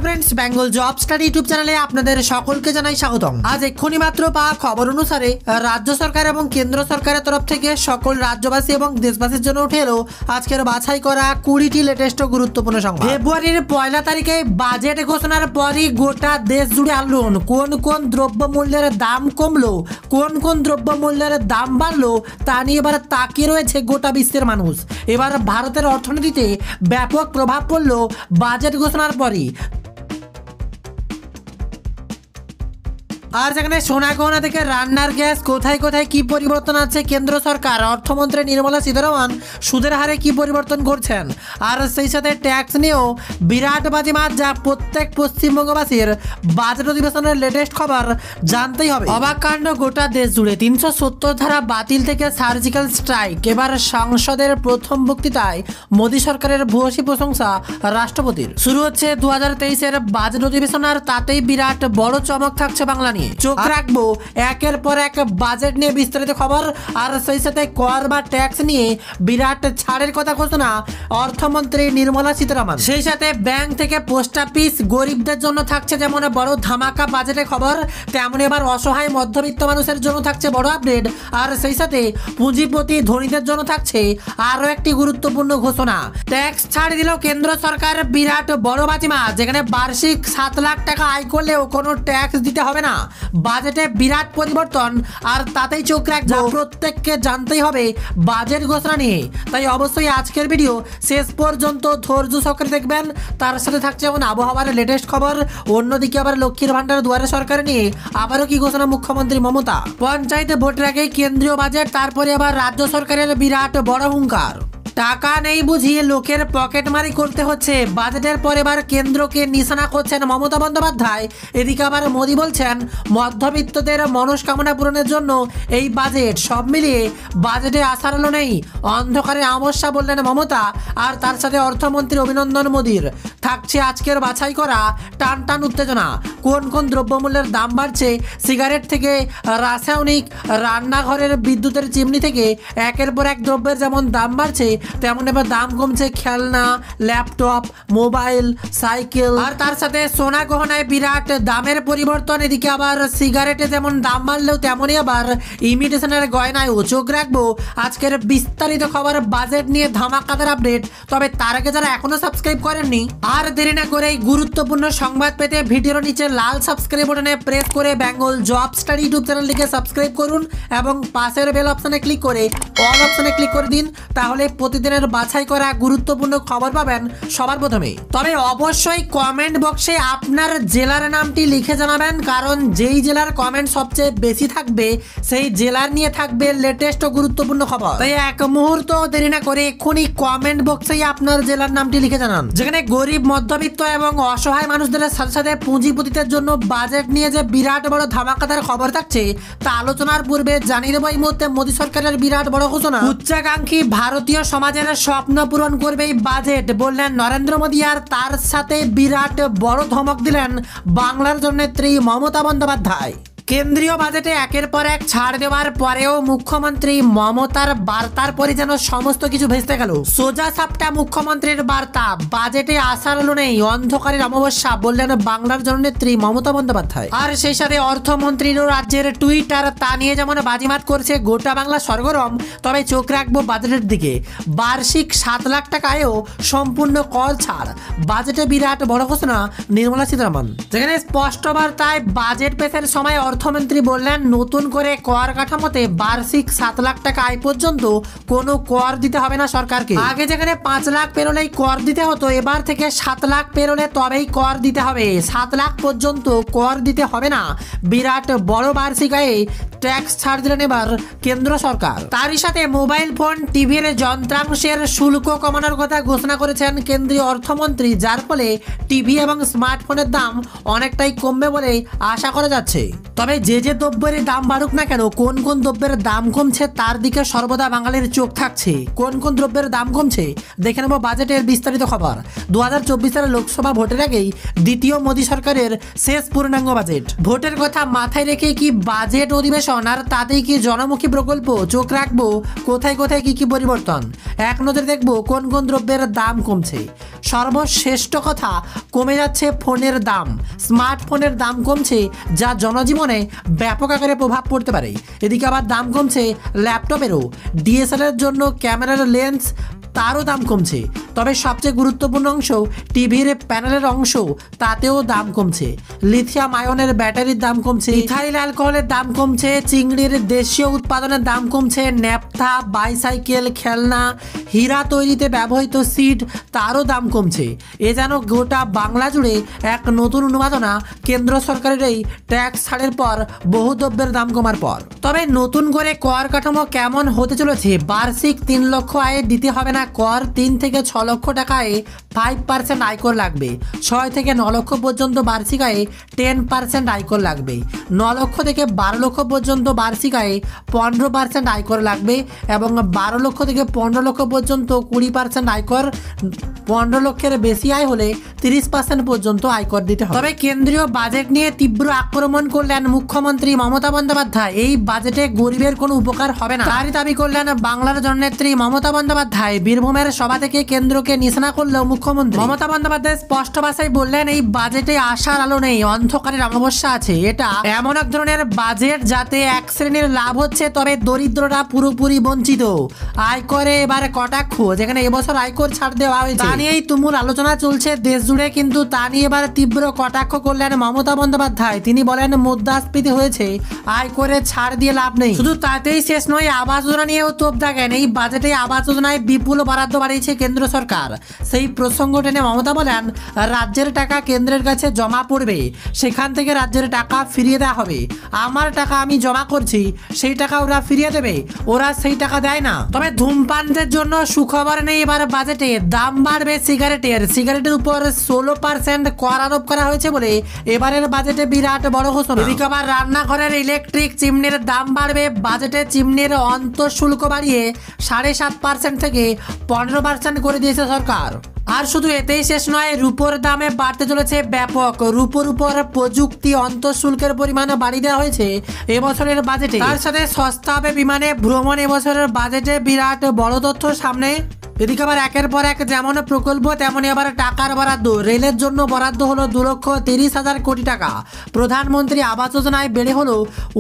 Friends Bengal job study YouTube चैनले आपनादेर सकलके जानाई स्वागतम। आज एक्षुनि मात्र पाওয়া खबर अनुसारे राज्य सरकार और केंद्र सरकारेर तरफ थेके सकल राज्यबासी और देशबासीर जন্য उठे एलो आजकेर बाछाई करा 20टी लेटेस्ट और गुरुत्वपूर्ण संबाद। फेब्रुआरिर 1 तारिखे बाजेट घोषणार परई गोटा देश जुड़े आंदोलन। कोन कोन द्रव्यमूल्येर दाम कमलो, कोन कोन द्रव्यमूल्येर दाम बाड़लो ता निये एबार ताकिये रयेछे गोटा विश्वेर मानुष। एबार भारतेर अर्थनीतिते व्यापक प्रभाव पड़लो बाजेट घोषणार परई। আর যেখানে সোনা গহনা থেকে রান্নার গ্যাস কোথায় কোথায় কি পরিবর্তন আছে কেন্দ্র সরকার, অর্থমন্ত্রী নির্মলা সীতারামন সুদের হারে কি পরিবর্তন করছেন, আর সেই সাথে ট্যাক্স নিয়েও বিরাট বাজিমাত যা প্রত্যেক পশ্চিমবঙ্গবাসীর বাজেট অধিবেশনের লেটেস্ট খবর জানতেই হবে। অবাক কাণ্ড গোটা দেশ জুড়ে 370 ধারা বাতিল থেকে সার্জিক্যাল স্ট্রাইক। এবার সংসদের প্রথম বক্তৃতায় মোদী সরকারের ভূয়সী প্রশংসা রাষ্ট্রপতির। শুরু হচ্ছে 2023-এর বাজেট অধিবেশন, আর তাতেই বিরাট বড় চমক থাকছে বাংলা নিয়ে। চোখ রাখবো একের পর এক বাজেট নিয়ে বিস্তারিত খবর, আর সেই সাথে কর বা ট্যাক্স নিয়ে বিরাট ছাড়ের কথা ঘোষণা অর্থমন্ত্রী নির্মলা সীতারামন। সেই সাথে ব্যাংক থেকে পোস্ট অফিস গরিবদের জন্য থাকছে যেমন বড় ধামাকা বাজেটের খবর, তেমন এবার অসহায় মধ্যবিত্ত মানুষের জন্য থাকছে বড় আপডেট, আর সেই সাথে পুঁজিপতি ধনীদের জন্য থাকছে আরো একটি গুরুত্বপূর্ণ ঘোষণা। ট্যাক্স ছাড় দিল কেন্দ্র সরকার, বিরাট বড় বাজিমা, যেখানে বার্ষিক 7 লাখ টাকা আয় করলেও কোনো ট্যাক্স দিতে হবে না। বাজেটে বিরাট পরিবর্তন, আর তাতেই চোখ রাখবো, প্রত্যেককে জানতেই হবে বাজেট ঘোষণা নিয়ে। তাই অবশ্যই আজকের ভিডিও শেষ পর্যন্ত ধৈর্য সহকারে দেখবেন। তার সাথে থাকছে যেমন আবহাওয়ার লেটেস্ট খবর, অন্যদিকে আবার লক্ষ্মীর ভান্ডার দুয়ারে সরকার নিয়ে আবারও কি ঘোষণা মুখ্যমন্ত্রী মমতা। পঞ্চায়েতে ভোটের আগে কেন্দ্রীয় বাজেট, তারপরে আবার রাজ্য সরকারের বিরাট বড় হুঙ্কার। টাকা নেই বুঝিয়ে লোকের পকেটমারি করতে হচ্ছে, বাজেটের পর এবার কেন্দ্রকে নিশানা করছেন মমতা বন্দ্যোপাধ্যায়। এদিকে আবার মোদী বলছেন মধ্যবিত্তদের মনস্কামনা পূরণের জন্য এই বাজেট। সব মিলিয়ে বাজেটে আশার আলো নেই, অন্ধকারে আমস্যা বললেন মমতা। আর তার সাথে অর্থমন্ত্রী অভিনন্দন মোদীর। থাকছে আজকের বাছাই করা টান টান উত্তেজনা। কোন কোন দ্রব্যমূল্যের দাম বাড়ছে, সিগারেট থেকে রাসায়নিক, রান্নাঘরের বিদ্যুতের চিমনি থেকে একের পর এক দ্রব্যের যেমন দাম বাড়ছে, তেমন এবার দাম কমছে খেলনা, ল্যাপটপ, মোবাইল, সাইকেল, আর তার সাথে সোনা গহনায় বিরাট দামের পরিবর্তন। এদিকে আবার সিগারেটে যেমন দাম বাড়লেও তেমনই আবার ইমিটেশনের গয়নায়ও। চোখ রাখবো আজকের বিস্তারিত খবর, বাজেট নিয়ে ধামাকাদার আপডেট। তবে তার আগে যারা এখনো সাবস্ক্রাইব করেননি, আর দেরি না করে গুরুত্বপূর্ণ সংবাদ পেতে ভিডিওর নিচে লাল সাবস্ক্রাইব বাটনে প্রেস করে বেঙ্গল জব স্টাডি ইউটিউব চ্যানেলটিকে সাবস্ক্রাইব করুন এবং পাশের বেল অপশনে ক্লিক করে অল অপশনে ক্লিক করে দিন। তাহলে প্রতিদিনের বাছাই করা গুরুত্বপূর্ণ খবর পাবেন সবার প্রথমে। তবে অবশ্যই কমেন্ট বক্সে আপনার জেলার নামটি লিখে জানাবেন, কারণ যেই জেলার কমেন্ট সবচেয়ে বেশি থাকবে সেই জেলার নিয়ে থাকবে লেটেস্ট ও গুরুত্বপূর্ণ খবর। তাই এক মুহূর্ত দেরি না করে এক্ষুনি কমেন্ট বক্সেই আপনার জেলার নামটি লিখে জানান। যেখানে গরিব, মধ্যবিত্ত এবং অসহায় মানুষদের সাথে সাথে পুঁজিপতিদের জন্য বাজেট নিয়ে যে বিরাট বড় ধামাকাদার খবর থাকছে তা আলোচনার পূর্বে জানিয়ে দেবো এই মুহূর্তে মোদী সরকারের বিরাট বড় ঘোষণা। উচ্চাকাঙ্ক্ষী ভারতীয় সমাজের স্বপ্ন পূরণ করবে এই বাজেট বললেন নরেন্দ্র মোদী, আর তার সাথে বিরাট বড় ধমক দিলেন বাংলার জননেত্রী মমতা বন্দ্যোপাধ্যায়। কেন্দ্রীয় বাজেটে একের পর এক ছাড় দেওয়ার পরেও মুখ্যমন্ত্রী মমতার বার্তার পরে যেন সমস্ত কিছু ভেস্তে গেল। সোজা সাপটা মুখ্যমন্ত্রীর বার্তা, বাজেটে আশার আলো নেই, অন্ধকারের অমাবস্যা বললেন বাংলার জননেত্রী মমতা বন্দ্যোপাধ্যায়। আর সেই সাথে অর্থমন্ত্রীরও রাজ্যের টুইটার, তা নিয়ে যেমন বাজিমাত করছে গোটা বাংলা সরগরম। তবে চোখ রাখবো বাজেটের দিকে। বার্ষিক 7 লাখ টাকায়ও সম্পূর্ণ কর ছাড়, বাজেটে বিরাট বড় ঘোষণা নির্মলা সীতারামন। যেখানে স্পষ্ট বার্তায় বাজেট পেশের সময় অর্থমন্ত্রী বললেন নতুন করে কর কাঠামোতে বার্ষিক 7 লাখ টাকা আয় পর্যন্ত কোনো কর দিতে হবে না সরকারকে। আগে যেখানে 5 লাখ পেরোলেই কর দিতে হতো, এবার থেকে 7 লাখ পেরোলে তবেই কর দিতে হবে। 7 লাখ পর্যন্ত কর দিতে হবে না। বিরাট বড় বার্ষিক আয়ে ট্যাক্স ছাড় দিলেন এবার কেন্দ্র সরকার। তারই সাথে মোবাইল ফোন, টিভির যন্ত্রাংশের শুল্ক কমানোর কথা ঘোষণা করেছেন কেন্দ্রীয় অর্থমন্ত্রী, যার ফলে টিভি এবং স্মার্টফোনের দাম অনেকটাই কমবে বলে আশা করা যাচ্ছে। তবে তবে যে যে দ্রব্যের দাম বাড়ুক না কেন, কোন কোন দ্রব্যের দাম কমছে তার দিকে সর্বদা বাঙালির চোখ থাকছে। কোন কোন দ্রব্যের দাম কমছে দেখে নেব বাজেটের বিস্তারিত খবর। 2024 সালের লোকসভা ভোটের আগেই দ্বিতীয় মোদী সরকারের শেষ পূর্ণাঙ্গ বাজেট। ভোটের কথা মাথায় রেখে কি বাজেট অধিবেশন আর তাতেই কি জনমুখী প্রকল্প, চোখ রাখবো কোথায় কোথায় কি কি পরিবর্তন। এক নজরে দেখবো কোন কোন দ্রব্যের দাম কমছে। সর্বশ্রেষ্ঠ কথা, কমে যাচ্ছে ফোনের দাম। স্মার্টফোনের দাম কমছে, যা জনজীবনে ব্যাপক আকারে প্রভাব পড়তে পারে। এদিকে আবার দাম কমছে ল্যাপটপেরও। ডিএসএলআর জন্য ক্যামেরার লেন্স, তারও দাম কমছে। তবে সবচেয়ে গুরুত্বপূর্ণ অংশ টিভির প্যানেলের অংশ, তাতেও দাম কমছে। লিথিয়াম আয়নের ব্যাটারির দাম কমছে, ইথাইল অ্যালকোহলের দাম কমছে, চিংড়ির দেশীয় উৎপাদনের দাম কমছে, ন্যাপথা, বাইসাইকেল, খেলনা, হীরা তৈরিতে ব্যবহৃত সিড, তারও দাম কমছে। এ যেন গোটা বাংলা জুড়ে এক নতুন উন্মাদনা কেন্দ্র সরকারের এই ট্যাক্স ছাড়ের পর, বহু দ্রব্যের দাম কমার পর। তবে নতুন করে কর কাঠামো কেমন হতে চলেছে? বার্ষিক 3 লক্ষ আয়ে দিতে হবে না কর। 3 থেকে 6 লক্ষ টাকায় 5% আয়কর লাগবে। 6 থেকে 9 লক্ষ পর্যন্ত বার্ষিক আয়ে 10% আয়কর লাগবে। 9 লক্ষ থেকে 12 লক্ষ পর্যন্ত বার্ষিক আয়ে 15% আয়কর লাগবে এবং 12 লক্ষ থেকে 15 লক্ষ পর্যন্ত 20% আয়কর। 15 লক্ষের বেশি আয় হলে 30% পর্যন্ত আয়কর দিতে হবে। তবে কেন্দ্রীয় বাজেট নিয়ে তীব্র আক্রমণ করলেন মুখ্যমন্ত্রী মমতা বন্দ্যোপাধ্যায়। এই বাজেটে গরিবের কোনো উপকার হবে না, তারই দাবি করলেন বাংলার জননেত্রী মমতা বন্দ্যোপাধ্যায়। বীরভূমের সভা থেকে কেন্দ্রকে নিশানা করলেও মুখ্যমন্ত্রী মমতা বন্দ্যোপাধ্যায় স্পষ্ট ভাষায় বললেন, এই বাজেটে আশার আলো নেই, অন্ধকারের অমাবস্যা আছে। এটা এমন এক ধরনের বাজেট যাতে এক শ্রেণীর লাভ হচ্ছে, তবে দরিদ্ররা পুরোপুরি বঞ্চিত। আয়করে এবারে কটাক্ষ, যেখানে এবছর আয়কর ছাড় দেওয়া হয়েছে, তা নিয়েই তুমুল আলোচনা চলছে দেশ জুড়ে। কিন্তু তা নিয়ে এবার তীব্র কটাক্ষ করলেন মমতা বন্দ্যোপাধ্যায়। তিনি বলেন, মুদ্রাস্ফীতি হয়েছে, আয়করে ছাড় দিয়ে লাভ নেই। শুধু তাতেই শেষ নয়, আবাস যোজনা নিয়েও তোপ দাগেন। এই বাজেটে আবাস যোজনায় বিপুল বরাদ্দ বাড়িয়েছে কেন্দ্র সরকার। সেই প্রসঙ্গ টেনে মমতা বলেন, রাজ্যের টাকা কেন্দ্রের কাছে জমা পড়বে, সেখান থেকে রাজ্যের টাকা ফিরিয়ে দেওয়া হবে। আমার টাকা আমি জমা করছি, সেই টাকা ওরা ফিরিয়ে দেবে, ওরা সেই টাকা দেয় না। তবে ধূমপানদের জন্য সুখবর নেই এবার বাজেটে। দাম বাড়বে সিগারেটের উপর 16% কর আরোপ করা হয়েছে বলে এবারের বাজেটে বিরাট বড় ঘোষণা। এদিকে আবার রান্নাঘরের ইলেকট্রিক চিমনির দাম বাড়বে। বাজেটে চিমনির অন্তঃশুল্ক বাড়িয়ে 7.5% থেকে 15% করে দিয়েছে সরকার। আর শুধু এতেই শেষ নয়, রূপোর দামে বাড়তে চলেছে ব্যাপক। রূপোর উপর প্রযুক্তি অন্তঃশুল্কের পরিমাণ বাড়িয়ে দেওয়া হয়েছে এবছরের বাজেটে। তার সাথে সস্তা হবে বিমানে ভ্রমণ। এবছরের বাজেটে বিরাট বড় তথ্য সামনে। এদিকে আবার একের পর এক যেমন প্রকল্প, তেমনি আবার টাকার বরাদ্দ। রেলের জন্য বরাদ্দ হলো 2,30,000 কোটি টাকা। প্রধানমন্ত্রী আবাস যোজনায় বেড়ে হলো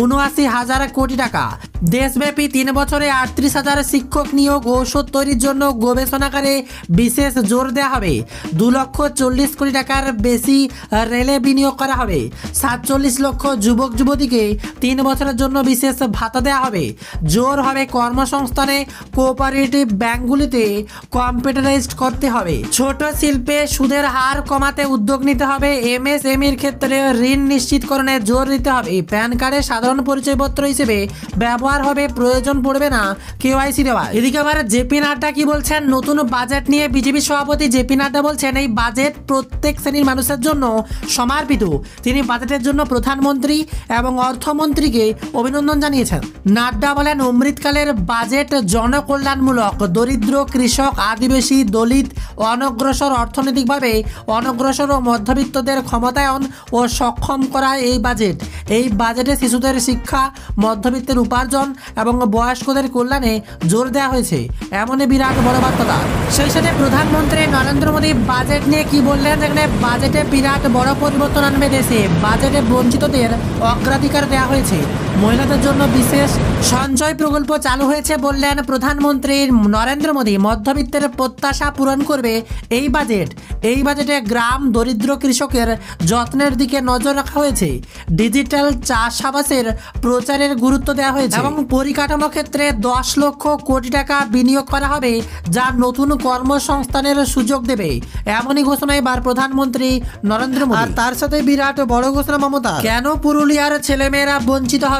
79,000 কোটি টাকা। দেশব্যাপী 3 বছরে 38,000 শিক্ষক নিয়োগ। ঔষধ তৈরির জন্য গবেষণাগারে বিশেষ জোর দেওয়া হবে। 2,40,00,000 কোটি টাকার বেশি রেলে বিনিয়োগ করা হবে। 47 লক্ষ যুবক যুবতীকে 3 বছরের জন্য বিশেষ ভাতা দেওয়া হবে। জোর হবে কর্মসংস্থানে। কোঅপারেটিভ ব্যাংকগুলিতে কম্পিউটারাইজড করতে হবে। ছোট শিল্পে সুদের হার কমাতে উদ্যোগ নিতে হবে। এমএসএমইর ক্ষেত্রে ঋণ নিশ্চিতকরণে জোর দিতে হবে। প্যান কার্ডে সাধারণ পরিচয়পত্র হিসেবে ব্যবহার হবে, প্রয়োজন পড়বে না কেওয়াইসি দেওয়া। এদিকে আবার জেপি নাড্ডা কি বলছেন নতুন বাজেট নিয়ে? বিজেপি সভাপতি জেপি নাড্ডা বলছেন, এই বাজেট প্রত্যেক শ্রেণীর মানুষের জন্য সমর্পিত। তিনি বাজেটের জন্য প্রধানমন্ত্রী এবং অর্থমন্ত্রীকে অভিনন্দন জানিয়েছেন। নাড্ডা বলেন, অমৃতকালের বাজেট জনকল্যাণমূলক। দরিদ্র, কৃষক, আদিবাসী, দলিত, অনগ্রসর, অর্থনৈতিকভাবে অনগ্রসর ও মধ্যবিত্তদের ক্ষমতায়ন ও সক্ষম করা এই বাজেট। এই বাজেটে শিশুদের শিক্ষা, মধ্যবিত্তের উপার্জন এবং বয়স্কদের কল্যাণে জোর দেওয়া হয়েছে। এমনই বিরাট বড় বার্তা। সেই সাথে প্রধানমন্ত্রী নরেন্দ্র মোদী বাজেট নিয়ে কি বললেন? যেখানে বাজেটে বিরাট বড় পরিবর্তন আনবে দেশে। বাজেটে বঞ্চিতদের অগ্রাধিকার দেওয়া হয়েছে। মহিলাদের জন্য বিশেষ সঞ্চয় প্রকল্প চালু হয়েছে বললেন প্রধানমন্ত্রী নরেন্দ্র মোদী। মধ্যবিত্তের প্রত্যাশা পূরণ করবে এই বাজেট। এই বাজেটে গ্রাম, দরিদ্র, কৃষকের যত্নের দিকে নজর রাখা হয়েছে। ডিজিটাল চাষাবাসের প্রচারের গুরুত্ব দেওয়া হয়েছে এবং পরিকাঠামো ক্ষেত্রে 10 লক্ষ কোটি টাকা বিনিয়োগ করা হবে, যা নতুন কর্মসংস্থানের সুযোগ দেবে। এমনই ঘোষণা এবার প্রধানমন্ত্রী নরেন্দ্র মোদী। আর তার সাথে বিরাট বড় ঘোষণা মমতা। কেন পুরুলিয়ার ছেলেমেয়েরা বঞ্চিত হবে?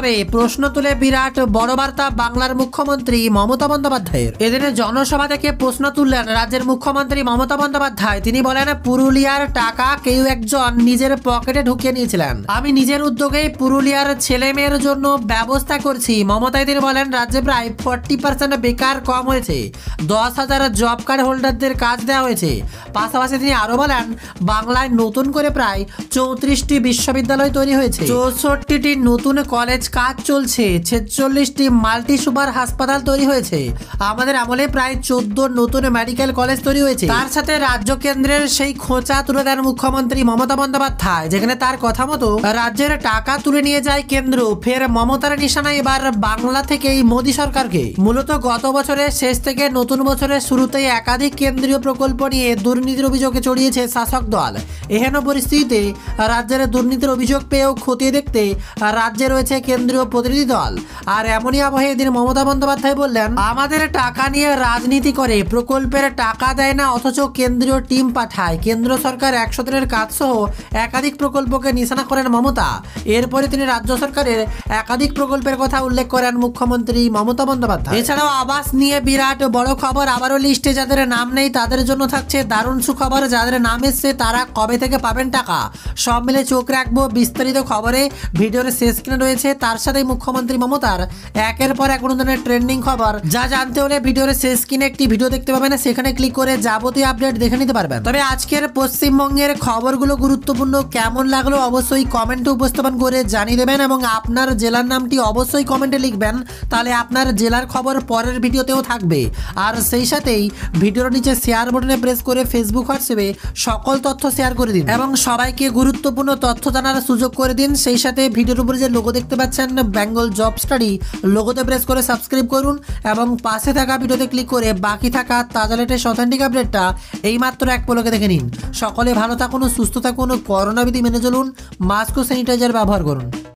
করে প্রশ্ন তুলে বিরাট বড় বার্তা বাংলার মুখ্যমন্ত্রী মমতা বন্দ্যোপাধ্যায়ের। এদিনে জনসভা থেকে প্রশ্ন তুললেন রাজ্যের মুখ্যমন্ত্রী মমতা বন্দ্যোপাধ্যায়। তিনি বলেন, পুরুলিয়ার টাকা কেউ একজন নিজের পকেটে ঢুকিয়ে নিয়েছিলেন। আমি নিজের উদ্যোগেই পুরুলিয়ার ছেলে মেয়ের জন্য ব্যবস্থা করছি। মমতাই তিনি বলেন, রাজ্যে প্রায় 40% বেকার কম হয়েছে, 10,000 জব কার্ড হোল্ডারদের কাজ দেওয়া হয়েছে। পাশাপাশি তিনি আরো বলেন, বাংলায় নতুন করে প্রায় 34টি বিশ্ববিদ্যালয় তৈরি হয়েছে, 64টি নতুন কলেজ কাজ চলছে, 46টি মাল্টি সুপার হাসপাতাল তৈরি হয়েছে। আমাদের আমলে প্রায় 14 নতুন মেডিকেল কলেজ তৈরি হয়েছে। তার সাথে রাজ্য কেন্দ্রের সেই খোঁচা তুলে দেন মুখ্যমন্ত্রী মমতা বন্দ্যোপাধ্যায়, যেখানে তার কথা মতো রাজ্যের টাকা তুলে নিয়ে যায় কেন্দ্র। ফের মমতার নিশানা এবার বাংলা থেকেই মোদী সরকারকে। মূলত গত বছরের শেষ থেকে নতুন বছরের শুরুতেই একাধিক কেন্দ্রীয় প্রকল্প নিয়ে দুর্নীতির অভিযোগে জড়িয়েছে শাসক দল। এহেন পরিস্থিতিতে রাজ্যের দুর্নীতির অভিযোগ পেয়েও খতিয়ে দেখতে রাজ্যে রয়েছে কেন্দ্রীয় প্রতিনিধি দল। আর এমনই আবহে এদিন মমতা বন্দ্যোপাধ্যায় বললেন, আমাদের টাকা নিয়ে রাজনীতি করে, প্রকল্পের টাকা দেয় না অথচ কেন্দ্রীয় টিম পাঠায়। কেন্দ্র সরকার 100 দিনের কাজ সহ একাধিক প্রকল্পকে নিশানা করেন মমতা। এরপরে তিনি রাজ্য সরকারের একাধিক প্রকল্পের কথা উল্লেখ করেন মুখ্যমন্ত্রী মমতা বন্দ্যোপাধ্যায়। এছাড়াও আবাস নিয়ে বিরাট বড় খবর। আবারও লিস্টে যাদের নাম নেই তাদের জন্য থাকছে দারুণ সুখবর। যাদের নাম এসছে তারা কবে থেকে পাবেন টাকা, সব মিলে চোখ রাখবো বিস্তারিত খবরে। ভিডিওর শেষ স্ক্রিনে রয়েছে তার সাথে মুখ্যমন্ত্রী মমতার একের পর এক ধরনের ট্রেন্ডিং খবর। যা জানতে হলে ভিডিওর শেষ স্ক্রিনে একটি ভিডিও দেখতে পাবেন, সেখানে ক্লিক করে যাবতীয় আপডেট দেখে নিতে পারবেন। তবে আজকের পশ্চিমবঙ্গের খবরগুলো গুরুত্বপূর্ণ, কেমন লাগলো অবশ্যই কমেন্টে উপস্থাপন করে জানিয়ে দেবেন এবং আপনার জেলার নামটি অবশ্যই কমেন্টে লিখবেন, তাহলে আপনার জেলার খবর পরের ভিডিওতেও থাকবে। আর সেই সাথেই ভিডিওর নিচে শেয়ার বাটনে প্রেস করে ফেসবুক হোয়াটসঅ্যাপে সকল তথ্য শেয়ার করে দিন এবং সবাইকে গুরুত্বপূর্ণ তথ্য জানার সুযোগ করে দিন। সেই সাথে ভিডিওর উপরে যে লোগো দেখতে পাচ্ছেন বেঙ্গল জব স্টাডি, লোগোতে প্রেস করে সাবস্ক্রাইব করুন এবং পাশে থাকা ভিডিওতে ক্লিক করে বাকি থাকা তাজা লেটেস্ট অথেন্টিক আপডেটটা এইমাত্র এক পলকে দেখে নিন। সকলে ভালো থাকুন, সুস্থ থাকুন, করোনা বিধি মেনে চলুন, মাস্ক ও স্যানিটাইজার ব্যবহার করুন।